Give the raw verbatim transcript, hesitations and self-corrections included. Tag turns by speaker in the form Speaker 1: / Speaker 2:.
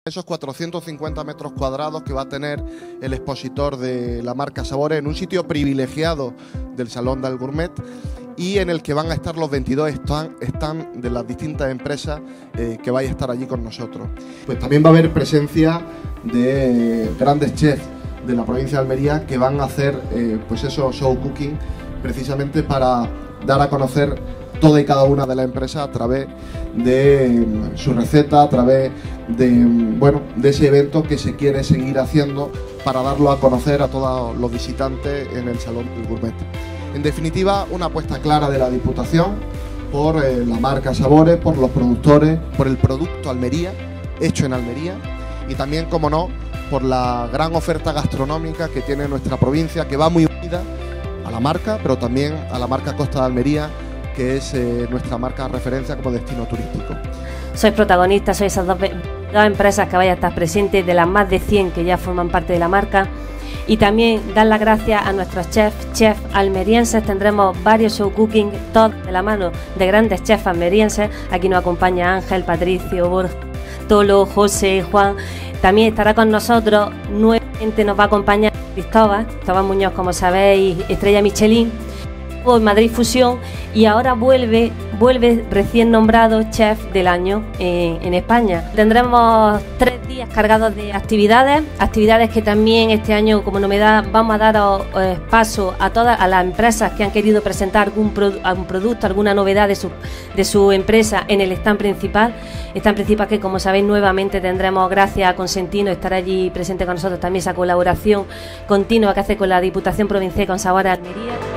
Speaker 1: Esos cuatrocientos cincuenta metros cuadrados que va a tener el expositor de la marca Sabores en un sitio privilegiado del Salón del Gourmet y en el que van a estar los veintidós stand, stand de las distintas empresas eh, que vais a estar allí con nosotros. Pues también va a haber presencia de grandes chefs de la provincia de Almería que van a hacer eh, pues eso, show cooking, precisamente para dar a conocer toda y cada una de las empresas a través de su receta, a través de, bueno, de ese evento que se quiere seguir haciendo para darlo a conocer a todos los visitantes en el Salón del Gourmet. En definitiva, una apuesta clara de la Diputación por eh, la marca Sabores, por los productores, por el producto Almería, hecho en Almería, y también, como no, por la gran oferta gastronómica que tiene nuestra provincia, que va muy unida a la marca, pero también a la marca Costa de Almería, que es eh, nuestra marca de referencia como destino turístico.
Speaker 2: Sois protagonistas, sois esas dos, dos empresas que vais a estar presentes, de las más de cien que ya forman parte de la marca. Y también dar las gracias a nuestros chefs, chefs almerienses. Tendremos varios show cooking, todos de la mano de grandes chefs almerienses. Aquí nos acompaña Ángel, Patricio, Borja, Tolo, José, Juan. También estará con nosotros, nuevamente nos va a acompañar Cristóbal, Cristóbal Muñoz, como sabéis, estrella Michelin, en Madrid Fusión, y ahora vuelve vuelve recién nombrado chef del año en, en España. Tendremos tres días cargados de actividades, actividades que también este año, como novedad, vamos a dar eh, paso a todas a las empresas que han querido presentar algún, pro, algún producto, alguna novedad de su, de su empresa en el stand principal. Stand principal que, como sabéis, nuevamente tendremos, gracias a Consentino, estar allí presente con nosotros, también esa colaboración continua que hace con la Diputación Provincial y con Sabores Almería.